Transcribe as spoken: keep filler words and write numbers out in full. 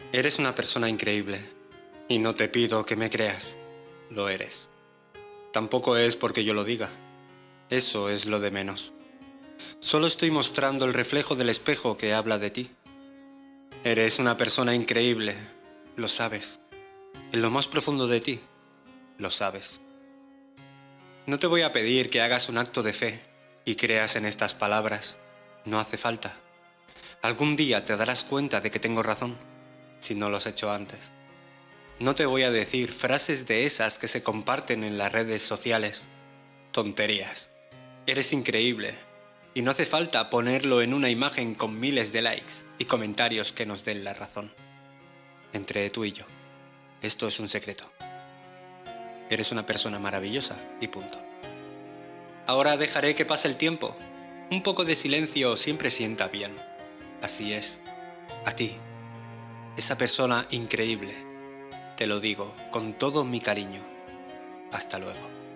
Eres una persona increíble, y no te pido que me creas, lo eres. Tampoco es porque yo lo diga, eso es lo de menos. Solo estoy mostrando el reflejo del espejo que habla de ti. Eres una persona increíble, lo sabes. En lo más profundo de ti, lo sabes. No te voy a pedir que hagas un acto de fe y creas en estas palabras, no hace falta. Algún día te darás cuenta de que tengo razón, si no lo has hecho antes. No te voy a decir frases de esas que se comparten en las redes sociales. Tonterías. Eres increíble. Y no hace falta ponerlo en una imagen con miles de likes y comentarios que nos den la razón. Entre tú y yo, esto es un secreto. Eres una persona maravillosa y punto. Ahora dejaré que pase el tiempo. Un poco de silencio siempre sienta bien. Así es. A ti, esa persona increíble. Te lo digo con todo mi cariño. Hasta luego.